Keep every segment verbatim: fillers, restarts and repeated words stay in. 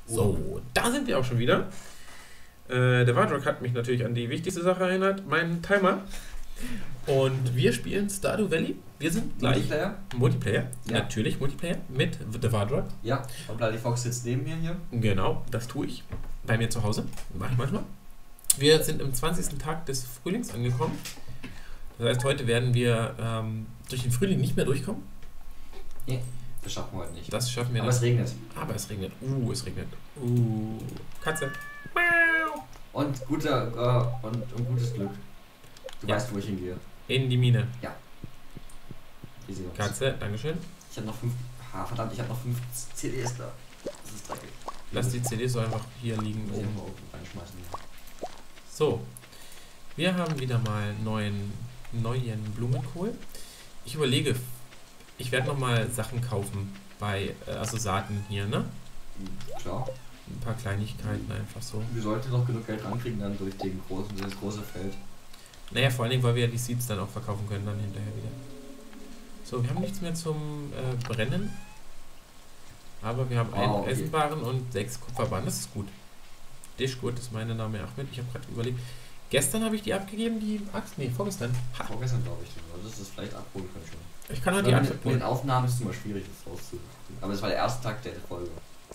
So, da sind wir auch schon wieder. Äh, der Wardrock hat mich natürlich an die wichtigste Sache erinnert, meinen Timer. Und wir spielen Stardew Valley. Wir sind gleich... Multiplayer? Multiplayer, Ja. natürlich Multiplayer mit The Wardrock. Ja, und Bloody Fox sitzt neben mir hier. Genau, das tue ich. Bei mir zu Hause, mache ich manchmal. Wir sind im zwanzigsten Tag des Frühlings angekommen. Das heißt, heute werden wir ähm, durch den Frühling nicht mehr durchkommen. Nee, das schaffen wir heute nicht. Das schaffen wir Aber dann. es regnet. Aber es regnet. Uh, es regnet. Uh, Katze. Und, guter, äh, und, und gutes Glück. Du Ja. weißt, wo ich hingehe. In die Mine. Wie sehen wir uns. Katze, Dankeschön. Ich habe noch fünf. Ah, verdammt, ich habe noch fünf C Ds da. Das ist dreckig. Lass die C Ds so einfach hier liegen Muss ich oben. mal oben reinschmeißen. Ja. So. Wir haben wieder mal neuen, neuen Blumenkohl. Ich überlege, ich werde nochmal Sachen kaufen bei, äh, also Saaten hier, ne? Klar. Ein paar Kleinigkeiten einfach so. Wir sollten noch genug Geld rankriegen dann durch den großen, das große Feld. Naja, vor allen Dingen, weil wir ja die Seeds dann auch verkaufen können, dann hinterher wieder. So, wir haben nichts mehr zum äh, Brennen. Aber wir haben einen Oh, okay. Eisenbaren und sechs Kupferbahnen. Das ist gut. Dischgut ist mein Name Ahmed. Ich habe gerade überlegt. Gestern habe ich die abgegeben, die Axt. Nee, vorgestern. Ha. Vorgestern glaube ich, du solltest es vielleicht abholen können schon. Ich kann halt Weil die mit, Axt mit den abholen. Aufnahmen ist es immer schwierig, das rauszufinden. Aber es war der erste Tag der Folge.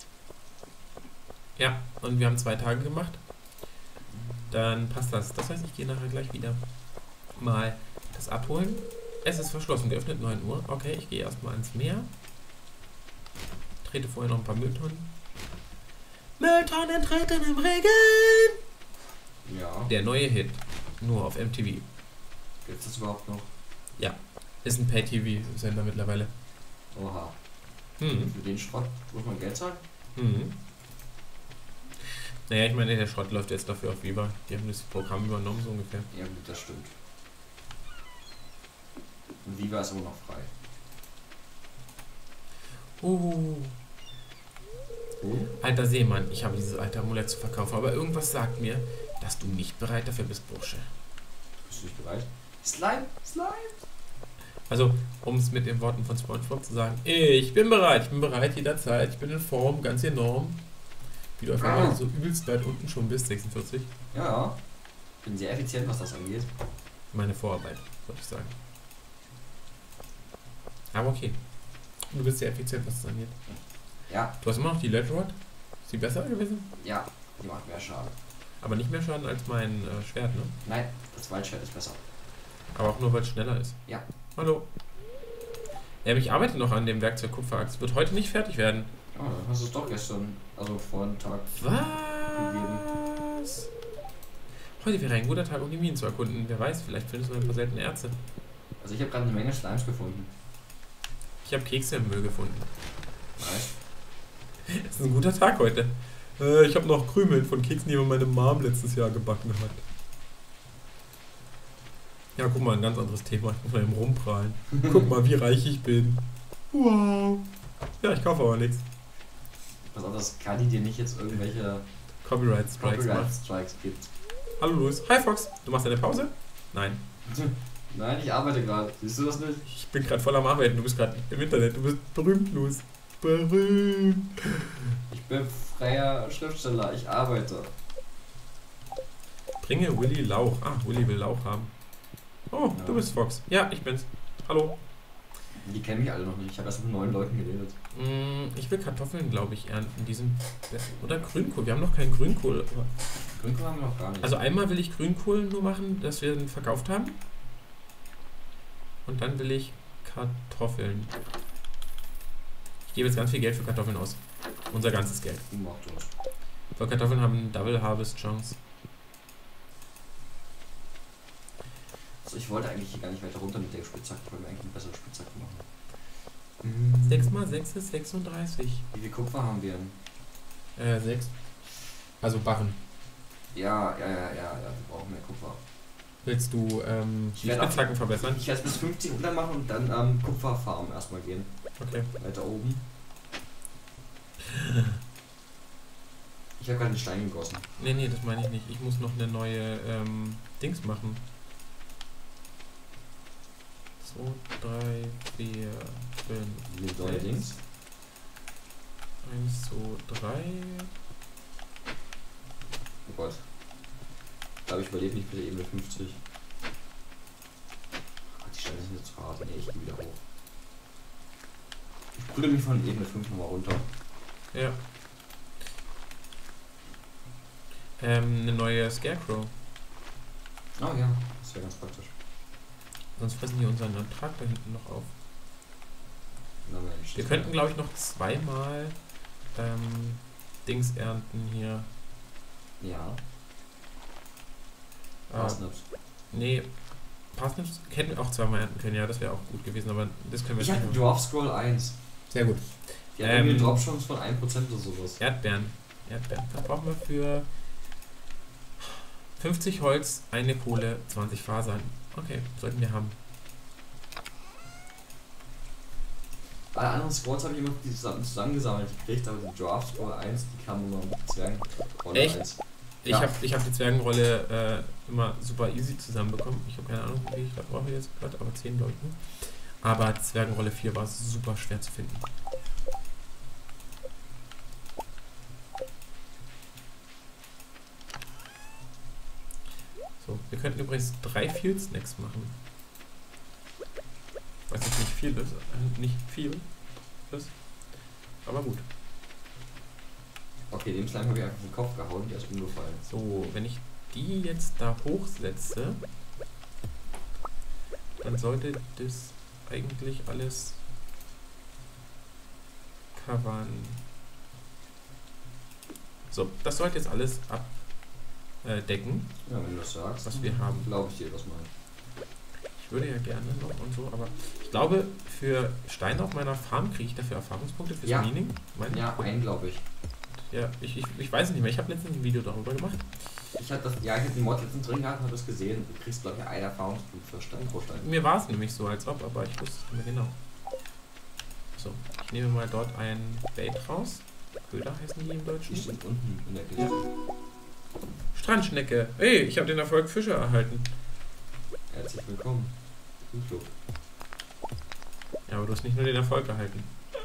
Ja, und wir haben zwei Tage gemacht. Dann passt das. Das heißt, ich gehe nachher gleich wieder mal das abholen. Es ist verschlossen, geöffnet neun Uhr. Okay, ich gehe erstmal ans Meer. Trete vorher noch ein paar Mülltonnen. Mülltonnen treten im Regen! Ja. Der neue Hit. Nur auf M T V. Gibt es das überhaupt noch? Ist ein Pay-T V-Sender mittlerweile. Oha. Hm. Für den Schrott muss man Geld zahlen? Mhm. Naja, ich meine, der Schrott läuft jetzt dafür auf Viva. Die haben das Programm übernommen, so ungefähr. Ja gut, das stimmt. Und Viva ist immer noch frei. Uh. Oh? Alter Seemann, ich habe dieses alte Amulett zu verkaufen, aber irgendwas sagt mir, dass du nicht bereit dafür bist, Bursche. Bist du nicht bereit? Slime! Slime! Also, um es mit den Worten von SpongeBob zu sagen, ich bin bereit, ich bin bereit jederzeit, ich bin in Form, ganz enorm. Wie du einfach Ah. mal so übelst weit unten schon bist, sechsundvierzig. Ja. Bin sehr effizient, was das angeht. Meine Vorarbeit, würde ich sagen. Aber okay. Du bist sehr effizient, was das angeht. Ja, Du hast immer noch die Ledge Rod. Ist die besser gewesen? ja. Die macht mehr Schaden. Aber nicht mehr Schaden als mein äh, Schwert, ne? Nein, das Waldschwert ist besser. Aber auch nur, weil es schneller ist. Ja. Hallo. Ja, ich arbeite noch an dem Werkzeug Kupferaxt. Wird heute nicht fertig werden. Oh, dann hast du es doch gestern, also vor einem Tag. Was? Heute wäre ein guter Tag, um die Minen zu erkunden. Wer weiß, vielleicht findest du ein paar seltene Erze. Also ich habe gerade eine Menge Slimes gefunden. Ich habe Kekse im Müll gefunden. Nice. Es ist ein guter Tag heute. Äh, ich habe noch Krümel von Keksen, die mir meine Mom letztes Jahr gebacken hat. Ja, guck mal, ein ganz anderes Thema. Ich muss mal eben rumprallen. Guck mal, wie reich ich bin. Wow. Ja, ich kaufe aber nichts. Pass auf, dass Kali dir nicht jetzt irgendwelche Copyright Strikes Copyright macht. Strikes gibt. Hallo Luis. Hi Fox. Du machst eine Pause? Nein. Nein, ich arbeite gerade. Siehst du das nicht? Ich bin gerade voll am Arbeiten. Du bist gerade im Internet. Du bist berühmt, Luis. Berühmt. Ich bin freier Schriftsteller, ich arbeite. Bringe Willy Lauch. Ah, Willy will Lauch haben. Oh, Ja. du bist Fox. Ja, ich bin's. Hallo. Die kennen mich alle noch nicht. Ich habe erst mit neun Leuten geredet. Mm, ich will Kartoffeln, glaube ich, ernten. Die sind besser. Oder Grünkohl. Wir haben noch keinen Grünkohl. Grünkohl haben wir noch gar nicht. Also einmal will ich Grünkohl nur machen, dass wir den verkauft haben. Und dann will ich Kartoffeln. Ich gebe jetzt ganz viel Geld für Kartoffeln aus. Unser ganzes Geld. Mach das. Weil Kartoffeln haben eine Double Harvest Chance. Also ich wollte eigentlich hier gar nicht weiter runter mit der Spitzhacke, weil wir eigentlich eine bessere Spitzhacke machen. sechs mal sechs ist sechsunddreißig. Wie viel Kupfer haben wir denn? Äh, sechs. Also Barren. Ja, ja, ja, ja, ja, wir brauchen mehr Kupfer. Willst du ähm, Ich die werde auch- Spitzhacken verbessern? Ich werde bis fünfzig runter machen und dann am ähm, Kupferfarm erstmal gehen. Okay. Weiter oben. Ich habe gerade den Stein gegossen. Nee, nee, das meine ich nicht. Ich muss noch eine neue ähm, Dings machen. zwei, drei, vier, fünf, Die neue sechs. Dings. eins, zwei, drei. Oh Gott. Ich glaube, ich überlebe nicht bis Ebene fünfzig. Oh Gott, die Steine sind jetzt zu hart. Nee, ich gehe wieder hoch. Ich prügel mich von Ebene fünf nochmal runter. Ja. Ähm, eine neue Scarecrow. Oh ja, das wäre ganz praktisch. Sonst fressen die unseren Ertrag da hinten noch auf. Na Mensch. Wir könnten, glaube ich, noch zweimal ähm, Dings ernten hier. Ja. Äh, Parsnips. nee, Parsnips hätten wir auch zweimal ernten können, ja, das wäre auch gut gewesen, aber das können wir Ich nicht hatte machen. Dwarf Scroll eins. Sehr gut. Die hat Ähm, irgendwie eine Drop-Chance von ein Prozent oder sowas. Erdbeeren. Erdbeeren. Dann brauchen wir für fünfzig Holz, eine Kohle, zwanzig Fasern. Okay, sollten wir haben. Alle anderen Scrolls habe ich immer die zusammen, zusammengesammelt gekriegt, aber die Dwarf Scroll eins, die kam immer mit Zwergenrolle Echt? eins. Ich Ja. habe ich hab die Zwergenrolle äh, immer super easy zusammenbekommen. Ich habe keine Ahnung, wie ich da brauche jetzt gerade, aber zehn glaube ich nur. Aber Zwergenrolle vier war super schwer zu finden. So, wir könnten übrigens drei Field Snacks machen. Was jetzt nicht viel ist, äh, nicht viel ist, aber gut. Okay, dem Slime habe ich einfach auf den Kopf gehauen, der ist umgefallen. So, wenn ich die jetzt da hochsetze, dann sollte das eigentlich alles covern. So, das sollte jetzt alles abdecken, Ja, wenn du das sagst, was wir haben. glaube ich dir das mal. Ich würde ja gerne noch und so, aber ich glaube, für Steine auf meiner Farm kriege ich dafür Erfahrungspunkte fürs Ja. Mining. Meine Ja, ich? einen glaube ich. Ja, ich, ich, ich weiß es nicht mehr. Ich habe letztens ein Video darüber gemacht. Ich hatte das, ja, ich hatte die Mod letztens drin gehabt und habe das gesehen. Du kriegst, glaube ich, einen Erfahrungspunkt für Stein pro Stein. Mir war es nämlich so, als ob, aber ich wusste es nicht mehr genau. So, ich nehme mal dort ein Bait raus. Köder heißen die im Die Deutschen. steht unten in der Kiste. Strandschnecke. Hey, ich habe den Erfolg Fische erhalten. Herzlich willkommen. Im Club. Ja, aber du hast nicht nur den Erfolg erhalten.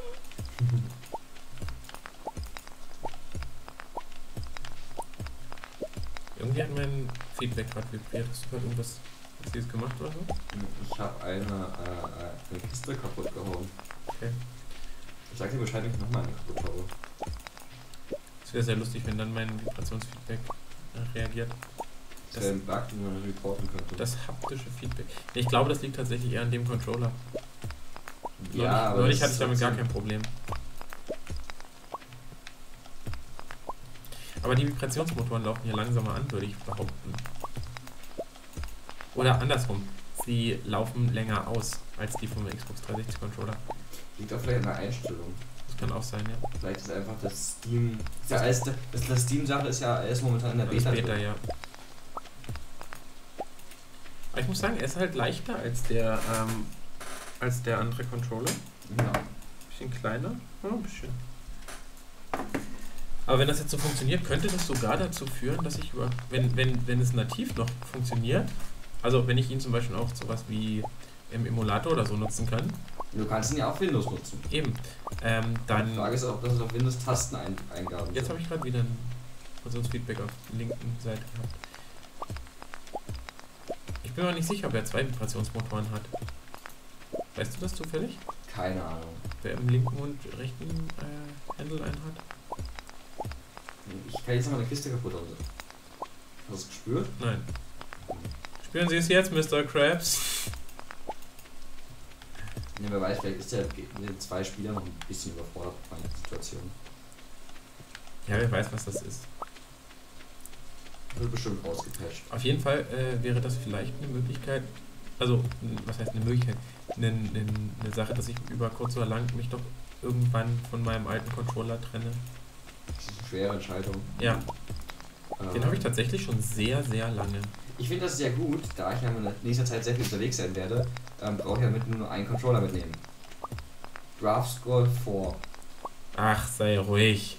Irgendwie hat mein Feedback gerade vibriert. Hast du gerade irgendwas Lustiges gemacht oder so? Ich habe eine, äh, eine Kiste kaputt gehauen. Okay. Ich sag dir Bescheid, wenn ich nochmal eine kaputt haue. Es wäre sehr lustig, wenn dann mein Vibrationsfeedback äh, reagiert. Das wäre ein Bug, den man reporten könnte. Das haptische Feedback. Nee, ich glaube, das liegt tatsächlich eher an dem Controller. ja, neulich, aber neulich das hatte ich ist damit gar trotzdem- kein Problem. Aber die Vibrationsmotoren laufen hier langsamer an, würde ich behaupten. Oder andersrum, sie laufen länger aus als die vom Xbox dreihundertsechzig Controller. Liegt auch vielleicht an der Einstellung. Das kann auch sein, ja. Vielleicht ist einfach das Steam. Ist ja alles, das, das Steam-Sache ist ja er ist momentan in der Das ist Beta. Beta, drin. ja. Aber ich muss sagen, er ist halt leichter als der, ähm, als der andere Controller. Ja. Bisschen kleiner, ja, ein bisschen. Aber wenn das jetzt so funktioniert, könnte das sogar dazu führen, dass ich über, wenn, wenn, wenn es nativ noch funktioniert, also wenn ich ihn zum Beispiel auch sowas wie im Emulator oder so nutzen kann, Du kannst ihn ja auf Windows nutzen. eben, ähm, Die dann, Frage ist auch, dass es auf Windows Tasteneingaben jetzt habe ich gerade wieder ein Feedback auf der linken Seite gehabt. Ich bin mir nicht sicher, ob er zwei Vibrationsmotoren hat. Weißt du das zufällig? Keine Ahnung. Wer im linken und rechten äh, Handle einen hat? Ich kann jetzt noch mal eine Kiste kaputt hauen. Hast du es gespürt? Nein. Spüren Sie es jetzt, Mister Krabs? Ne, wer weiß, vielleicht ist der mit den zwei Spielern noch ein bisschen überfordert bei der Situation. Ja, wer weiß, was das ist. Wird bestimmt rausgepatcht. Auf jeden Fall äh, wäre das vielleicht eine Möglichkeit, also, n- was heißt eine Möglichkeit? Eine, eine, eine Sache, dass ich über kurz oder lang mich doch irgendwann von meinem alten Controller trenne. Das ist eine schwere Entscheidung. Ja, Ähm, den habe ich tatsächlich schon sehr, sehr lange. Ich finde das sehr gut, da ich ja in nächster Zeit sehr viel unterwegs sein werde, ähm, brauche ich ja mit nur einen Controller mitnehmen. Draft Scroll vier. Ach, sei ruhig.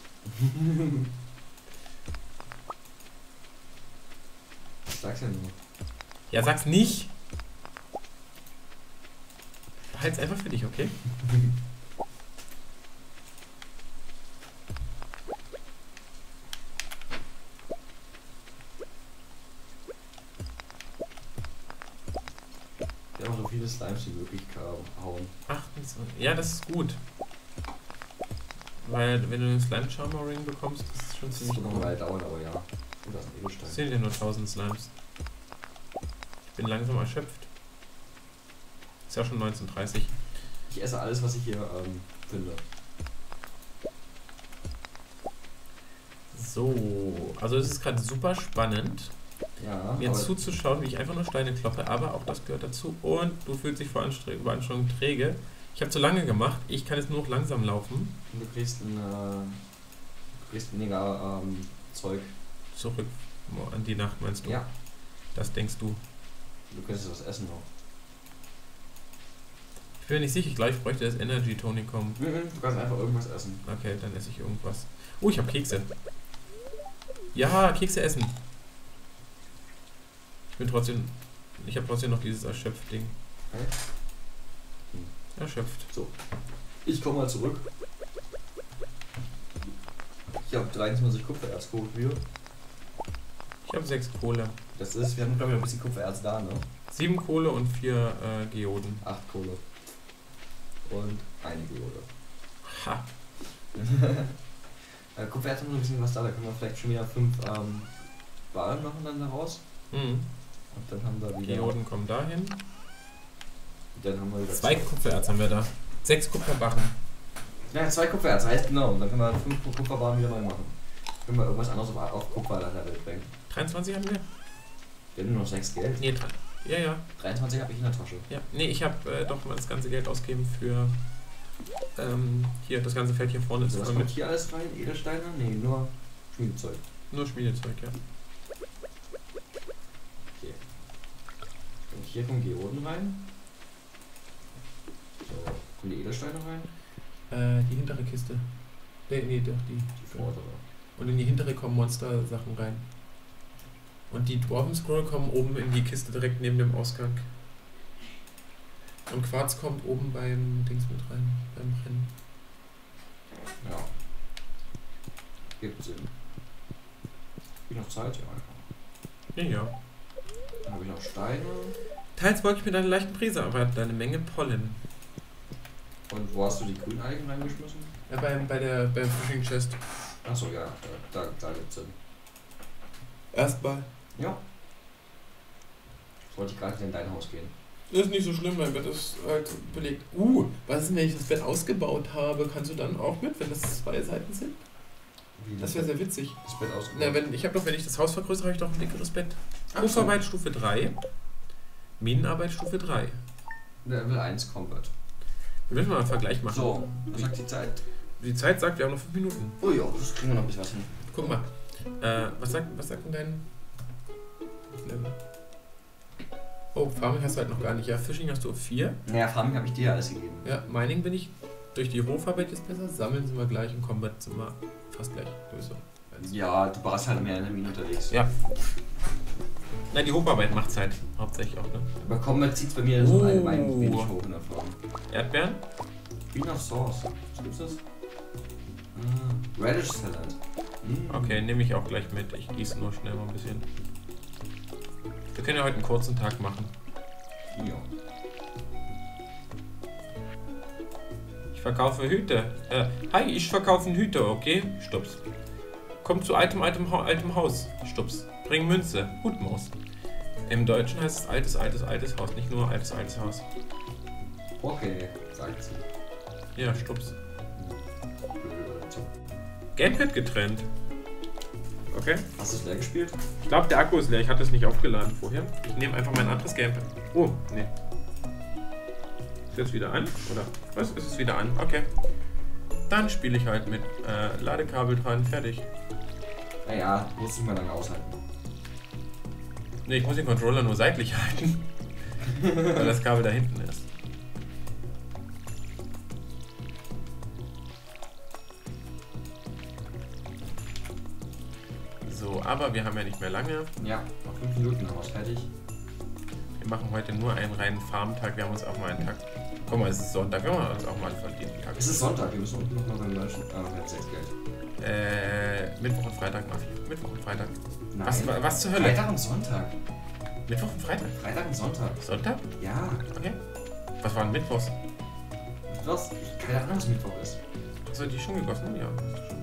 Ich sag's ja nur. Ja, sag's nicht. Behalt's einfach für dich, okay? viele Slimes wie möglich hauen. achtundzwanzig. Ja, das ist gut. Weil, wenn du einen Slime Charmer Ring bekommst, das ist schon Das ziemlich wird noch gut. mal dauern, aber ja. Und das ist ein Das Edelstein. sind ja nur tausend Slimes. Ich bin langsam erschöpft. Ist ja schon neunzehn Uhr dreißig. Ich esse alles, was ich hier ähm, finde. So, also es ist gerade super spannend, Ja, mir aber zuzuschauen, wie ich einfach nur Steine kloppe, aber auch das gehört dazu. Und du fühlst dich vor Anstre- Überanstrengung träge. Ich habe zu lange gemacht, ich kann jetzt nur noch langsam laufen. du kriegst ein, äh, du kriegst weniger ähm, Zeug. Zurück an die Nacht, meinst du? Ja, Das denkst du. du könntest was essen noch. Ich bin mir nicht sicher, ich glaube, ich bräuchte das Energy Tonicum. Mhm, du kannst einfach irgendwas essen. Okay, dann esse ich irgendwas. Oh, ich habe Kekse. Ja, Kekse essen. Ich bin trotzdem... Ich habe trotzdem noch dieses Erschöpft-Ding. Okay. Erschöpft. Ich komme mal zurück. Ich habe dreiundzwanzig Kupfererz geholt wieder. Ich habe sechs Kohle. Das ist, wir haben glaube ich noch ein bisschen Kupfererz da, ne? Sieben Kohle und vier äh, Geoden. Acht Kohle. Und eine Geode. Ha. äh, Kupfererz haben wir noch ein bisschen was da, da können wir vielleicht schon wieder fünf ähm, Ballen machen dann daraus. Mhm. Und dann haben wir wieder. Geoden kommen dahin. Dann haben wir wieder Zwei Kupfererz haben wir da. Sechs Kupferbarren. Ja, zwei Kupfererz heißt genau. Und dann können wir fünf Kupferbahnen wieder neu machen. Können wir irgendwas anderes auf, auf Kupfer-Level bringen. dreiundzwanzig haben wir? Wir haben nur noch sechs Geld. Nee, drei. Ja, ja. dreiundzwanzig habe ich in der Tasche. ja. Nee, ich habe äh, doch mal das ganze Geld ausgeben für ähm, hier, das ganze Feld hier vorne ist Also, was voll kommt mit hier alles rein? Edelsteine? Nee, nur Schmiedezeug. nur Schmiedezeug, ja. Okay. Und hier kommen Geoden rein. So, kommen die Edelsteine rein? Äh, die hintere Kiste. Nee, nee, doch, die. Die vordere. Und in die hintere kommen Monster-Sachen rein. Und die Dwarven Scroll kommen oben in die Kiste direkt neben dem Ausgang. Und Quarz kommt oben beim Dings mit rein, beim Brennen. Ja. Gibt Sinn. Hab ich noch Zeit? Ja, einfach. Ja, ja. Dann habe ich noch Steine. Teils wollte ich mit einer leichten Prise arbeiten, eine Menge Pollen. Und wo hast du die Grünalgen reingeschmissen? Ja, beim, bei der, beim Fishing Chest. Achso, ja, da, da, da gibt's Sinn. Erstmal. Ja. Wollte ich gerade in dein Haus gehen. Das ist nicht so schlimm, mein Bett ist halt belegt. Uh, was ist, wenn ich das Bett ausgebaut habe? Kannst du dann auch mit, wenn das zwei Seiten sind? Wie Das wäre sehr witzig. das Bett ausgebaut. Na, wenn, ich habe doch, wenn ich das Haus vergrößere, habe ich doch ein dickeres Bett. Ach so. Hocharbeit Stufe drei. Minenarbeit Stufe drei. Level eins Combat. Wir müssen mal einen Vergleich machen. So, was sagt die Zeit? Die Zeit sagt, wir haben noch fünf Minuten. Oh ja, das kriegen wir noch ein bisschen was hin. Guck mal. Äh, was sagt, was sagt denn dein Level? Oh, Farming hast du halt noch gar nicht. Ja, Fishing hast du auf vier. Naja, Farming habe ich dir ja alles gegeben. Ja, Mining bin ich durch die Hocharbeit jetzt besser. Sammeln sind wir gleich und Combat sind wir fast gleich. Größer. Ja, du warst halt mehr in der Mine unterwegs. Ja. Nein, die Hocharbeit macht's halt hauptsächlich auch, ne? Aber Combat zieht bei mir so Oh. allgemein wenig hoch in der Form. Erdbeeren? Queen of Sauce. Was gibt's das? Ah, Radish Salad. Mm. Okay, nehme ich auch gleich mit. Ich gieße nur schnell mal ein bisschen. Wir können ja heute einen kurzen Tag machen. Ja. Ich verkaufe Hüte. Äh, hi, ich verkaufe einen Hüter, okay? Stups. Komm zu altem, altem, Ha- altem Haus. Stups. Bring Münze. Hutmaus. Im Deutschen heißt es altes, altes, altes Haus, nicht nur altes, altes Haus. Okay, sagt sie. Ja, Stups. Blöde Übersetzung. Gamepad getrennt. Okay. Hast du es leer gespielt? Ich glaube, der Akku ist leer. Ich hatte es nicht aufgeladen vorher. Ich nehme einfach mein anderes Gamepad. Oh, nee. Ist jetzt wieder an? Oder was? Ist es wieder an? Okay. Dann spiele ich halt mit äh, Ladekabel dran. Fertig. Naja, musst du mal lange aushalten. Ne, ich muss den Controller nur seitlich halten. Weil das Kabel da hinten ist. So, aber wir haben ja nicht mehr lange. Ja, noch fünf Minuten Haus fertig. Wir machen heute nur einen reinen Farmtag. Wir haben uns auch mal einen Tag. Guck mal, es ist Sonntag. Wir haben uns auch mal einen verdienten Tag. Es ist Sonntag, wir müssen unten nochmal beim Menschen. Ah, wir haben sechs Geld. Äh, Mittwoch und Freitag, Mafia. Mittwoch und Freitag. Nein. Was, was zur Hölle? Freitag und Sonntag. Mittwoch und Freitag? Freitag und Sonntag. Sonntag? Ja. Okay. Was war denn Mittwochs? Was? Ich keine Ahnung, was Mittwoch ist. Hast du die schon gegossen? Ja.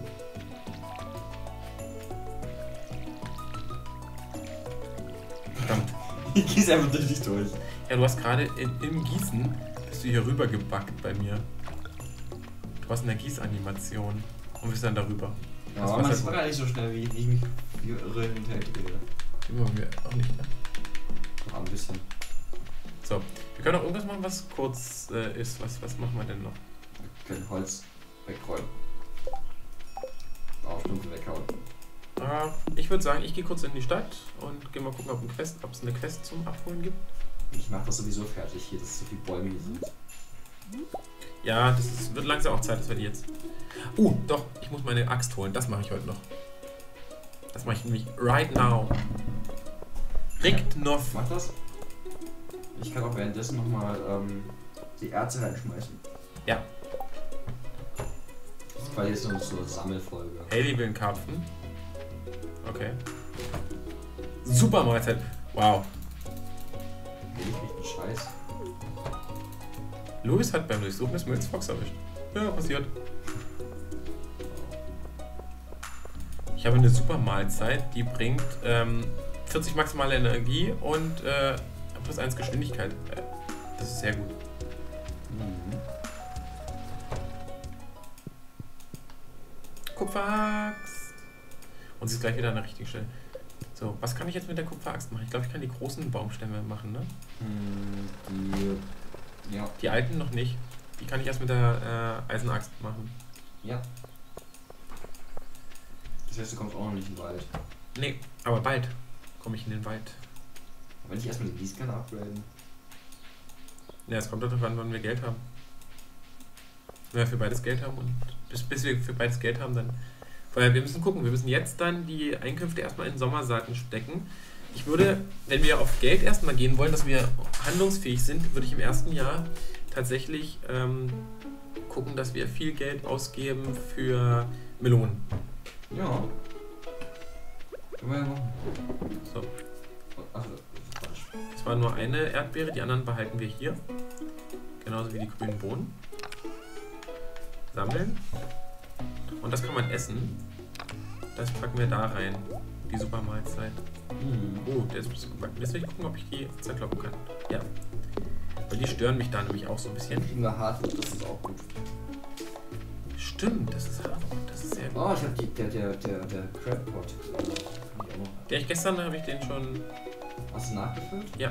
Verdammt. Ich gieße einfach durch dich durch. Ja, du hast gerade im Gießen, bist du hier rüber gebackt bei mir. Du warst in der Gießanimation und bist dann darüber. Ja, das aber war das war gar nicht so schnell, wie ich mich irre hin und her drehe. Immer wir auch nicht, ne? Noch ein bisschen. So, wir können auch irgendwas machen, was kurz äh, ist. Was, was machen wir denn noch? Wir können Holz wegrollen. Aufstumpfen weghauen. Äh, ich würde sagen, ich gehe kurz in die Stadt und gehe mal gucken, ob ein Quest, ob es eine Quest zum Abholen gibt. Ich mache das sowieso fertig hier, dass so viele Bäume hier sind. Ja, das ist, wird langsam auch Zeit, dass wir die jetzt... Uh, doch, ich muss meine Axt holen. Das mache ich heute noch. Das mache ich nämlich right now. Richtnoff. Mach das? Ich kann auch währenddessen nochmal ähm, die Erze reinschmeißen. Ja. Das ist quasi jetzt so eine so eine Sammelfolge. Haley will einen Karpfen. Okay. Super Mahlzeit. Wow. Nee, ich krieg einen Scheiß. Louis hat beim Durchsuchen des Mülls Fox erwischt. Ja, passiert. Ich habe eine super Mahlzeit, die bringt ähm, vierzig maximale Energie und äh, plus eins Geschwindigkeit. Äh, das ist sehr gut. Mhm. Kupferaxt. Und sie ist gleich wieder an der richtigen Stelle. So, was kann ich jetzt mit der Kupferaxt machen? Ich glaube, ich kann die großen Baumstämme machen, ne? Die... Ja. Die alten noch nicht. Die kann ich erst mit der äh, Eisenaxt machen. Ja. Das heißt, du kommst auch noch nicht in den Wald. Nee, aber bald komme ich in den Wald. Wenn ich erstmal die Gießkanne upgraden. Ja, es kommt darauf an, wann wir Geld haben. Wenn wir für beides Geld haben und bis, bis wir für beides Geld haben, dann... Weil wir müssen gucken, wir müssen jetzt dann die Einkünfte erstmal in Sommersaaten stecken. Ich würde, wenn wir auf Geld erstmal gehen wollen, dass wir handlungsfähig sind, würde ich im ersten Jahr tatsächlich ähm, gucken, dass wir viel Geld ausgeben für Melonen. Ja. Können wir ja machen. So. Ach, das ist falsch. Das war nur eine Erdbeere, die anderen behalten wir hier. Genauso wie die grünen Bohnen. Sammeln. Und das kann man essen. Das packen wir da rein. Die super Mahlzeit. Mhm. Oh, der ist ein bisschen gebacken. Jetzt will ich gucken, ob ich die zerkloppen kann. Ja. Weil die stören mich da nämlich auch so ein bisschen. Kriegen wir hart, das ist auch gut. Stimmt, das ist hart. Das ist sehr gut. Oh, ich hab die, der, der, der, der Crabpot. Der ich gestern habe ich den schon. Hast du nachgefüllt? Ja.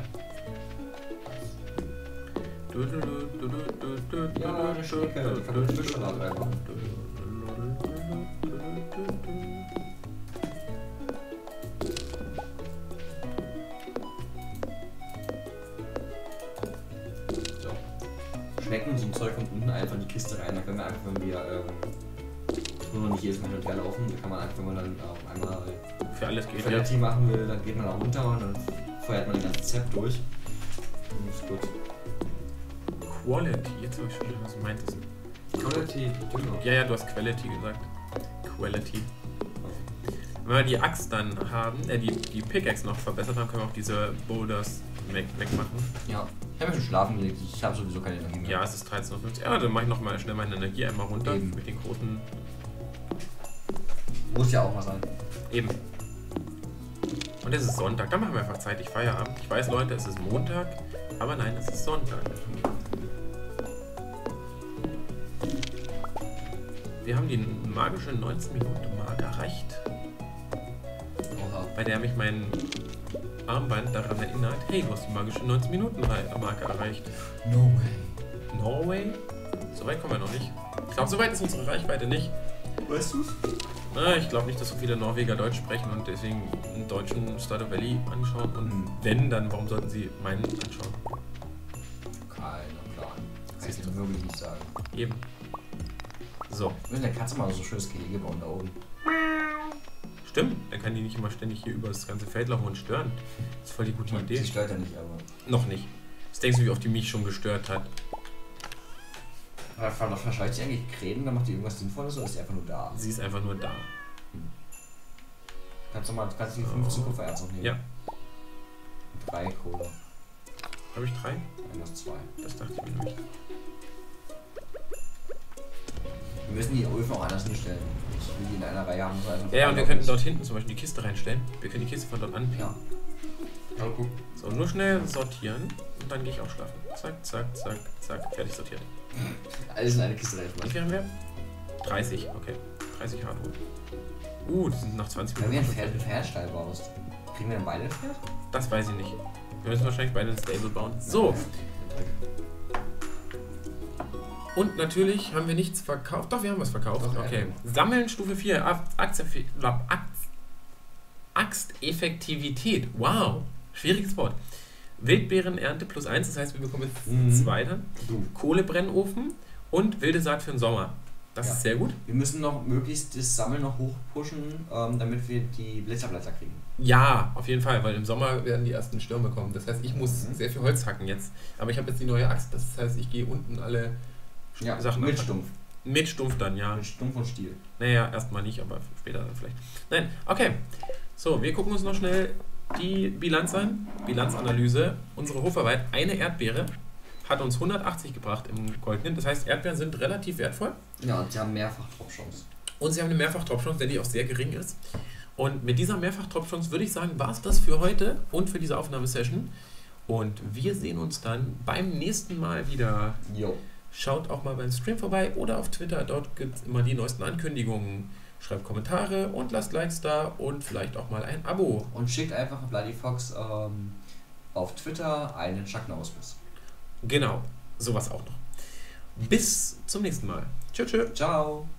Du, du, du, du, du, du, Ja, eine Schnecke. Ich kann einen Fischsalat reinmachen. So. Schnecken und so ein Zeug kommt unten einfach in die Kiste rein. Da können wir einfach, wenn wir ähm, nur noch nicht jedes Mal hin und her laufen, da kann man einfach, wenn man dann ähm, einmal für alles geht, ja. Quality machen will, dann geht man da runter und dann feuert man den ganzen Zep durch. Und ist gut. Quality, jetzt habe ich schon, was du meintest. Quality, genau. Ja, ja, du hast Quality gesagt. Quality. Wenn wir die Axt dann haben, äh, die, die Pickaxe noch verbessert haben, können wir auch diese Boulders weg, wegmachen. Ja, ich habe mich schon schlafen gelegt, ich habe sowieso keine Energie mehr. Ja, es ist dreizehn Uhr fünfzig. Ja, dann mache ich noch mal schnell meine Energie einmal runter. Eben. Mit den großen. Muss ja auch mal sein. Eben. Und es ist Sonntag, dann machen wir einfach zeitig Feierabend. Ich weiß, Leute, es ist Montag, aber nein, es ist Sonntag. Wir haben die magische neunzehn Minuten Marke erreicht. Oha. Bei der mich mein Armband daran erinnert, hey, du hast die magische neunzehn Minuten Marke erreicht. No way. Norway? So weit kommen wir noch nicht. Ich glaube, so weit ist unsere Reichweite nicht. Weißt du's? Na, ich glaube nicht, dass so viele Norweger Deutsch sprechen und deswegen einen deutschen Stardew Valley anschauen. Und wenn, dann warum sollten sie meinen anschauen? Keiner Plan. Kann Siehst ich du. dir wirklich nicht sagen. Eben. So. Wir müssen der Katze mal so ein schönes Gehege bauen da oben. Stimmt, dann kann die nicht immer ständig hier über das ganze Feld laufen und stören. Das ist voll die gute Idee. Die stört ja nicht, aber. Noch nicht. Was denkst du, wie oft die mich schon gestört hat? Aber verscheucht sie eigentlich Krähen, dann macht die irgendwas Sinnvolles oder ist sie einfach nur da? Sie ist einfach nur da. Kannst du mal, kannst du die fünfzehn Kupfererz noch nehmen? Ja. drei Kohle. Habe ich drei? Minus zwei. Das dachte ich mir nämlich. Wir müssen die Öfen auch anders hinstellen. Ich will die in einer Reihe haben. So einfach Ja, und wir könnten dort hinten zum Beispiel die Kiste reinstellen. Wir können die Kiste von dort anpinnen. Ja. Ja, gut. So, nur schnell sortieren und dann gehe ich auch schlafen. Zack, zack, zack, zack, fertig sortiert. Alles in eine Kiste rein. Wie viel haben wir? dreißig, okay. dreißig Hardwood. Uh, die sind nach zwanzig Wenn wir Minuten. ein Pferd mit Pferdstall baust, kriegen wir dann beide ein Pferd? Das weiß ich nicht. Wir müssen wahrscheinlich beide ein Stable bauen. So. Und natürlich haben wir nichts verkauft. Doch, wir haben was verkauft. Doch, Okay. ja. Sammeln Stufe vier. Axteffektivität. Wow. Schwieriges Wort. Wildbeerenernte plus eins. Das heißt, wir bekommen jetzt Mhm. zwei dann. Du. Kohlebrennofen und wilde Saat für den Sommer. Das Ja. ist sehr gut. Wir müssen noch möglichst das Sammeln noch hochpushen, ähm, damit wir die Blitzerblätter kriegen. Ja, auf jeden Fall, weil im Sommer werden die ersten Stürme kommen. Das heißt, ich muss Mhm. sehr viel Holz hacken jetzt. Aber ich habe jetzt die neue Axt. Das heißt, ich gehe unten alle Ja, Sachen mit abhacken. Stumpf. Mit Stumpf dann, ja. Mit Stumpf und Stiel. Naja, erstmal nicht, aber später dann vielleicht. Nein, okay. So, wir gucken uns noch schnell die Bilanz an. Bilanzanalyse. Unsere Hofarbeit, eine Erdbeere, hat uns hundertachtzig gebracht im Goldenen. Das heißt, Erdbeeren sind relativ wertvoll. Ja, und sie haben mehrfach Top-Chance. Und sie haben eine Mehrfach-Top-Chance, der die auch sehr gering ist. Und mit dieser Mehrfach-Top-Chance würde ich sagen, war es das für heute und für diese Aufnahmesession. Und wir sehen uns dann beim nächsten Mal wieder. Jo. Schaut auch mal beim Stream vorbei oder auf Twitter, dort gibt es immer die neuesten Ankündigungen. Schreibt Kommentare und lasst Likes da und vielleicht auch mal ein Abo. Und schickt einfach Bloody Fox ähm, auf Twitter einen Chuck Norris. Genau, sowas auch noch. Bis zum nächsten Mal. Tschö, tschö. Ciao.